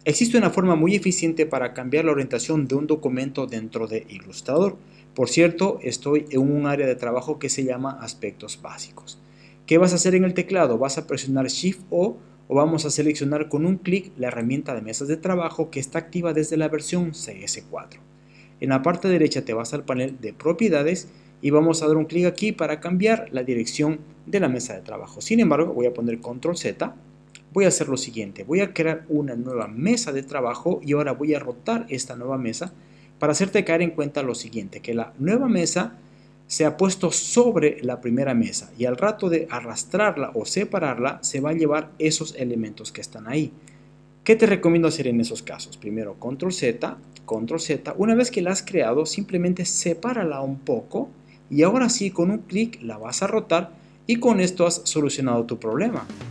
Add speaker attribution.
Speaker 1: Existe una forma muy eficiente para cambiar la orientación de un documento dentro de Illustrator. Por cierto, estoy en un área de trabajo que se llama aspectos básicos. ¿Qué vas a hacer en el teclado? Vas a presionar Shift o vamos a seleccionar con un clic la herramienta de mesas de trabajo que está activa desde la versión CS4. En la parte derecha te vas al panel de propiedades y vamos a dar un clic aquí para cambiar la dirección de la mesa de trabajo. Sin embargo, voy a poner Control Z. Voy a hacer lo siguiente, voy a crear una nueva mesa de trabajo y ahora voy a rotar esta nueva mesa para hacerte caer en cuenta lo siguiente, que la nueva mesa se ha puesto sobre la primera mesa y al rato de arrastrarla o separarla se va a llevar esos elementos que están ahí. ¿Qué te recomiendo hacer en esos casos? Primero Control Z, Control Z. Una vez que la has creado, simplemente sepárala un poco y ahora sí con un clic la vas a rotar y con esto has solucionado tu problema.